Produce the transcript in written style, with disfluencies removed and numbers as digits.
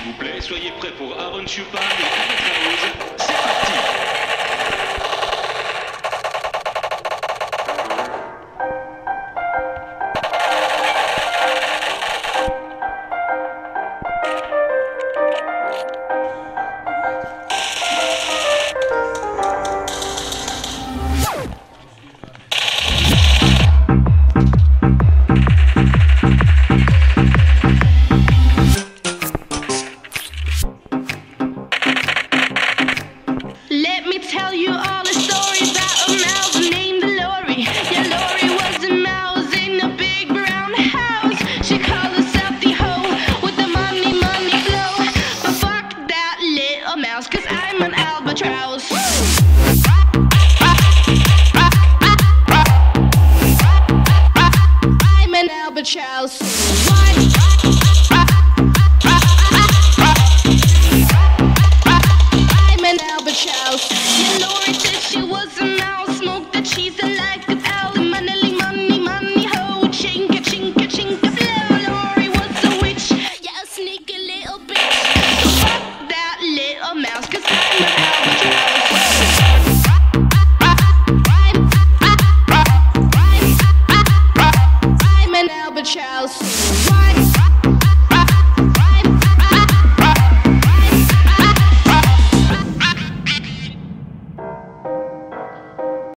vous plaît, soyez prêts pour Aaron Chupa et Albatraoz. C'est parti! Let me tell you all a story about a mouse named Lori. Yeah, Lori was a mouse in a big brown house. She called herself the hoe with the money flow. But fuck that little mouse, 'cause I'm an albatross. I'm an albatross. Yeah, Lori said she was a mouse, smoked the cheese and like a alley, money, ho, chinka, chinka, chinka, blow. Lori was a witch, yeah, a sneaky little bitch. So fuck that little mouse, 'cause I'm an albatross. I'm an albatross.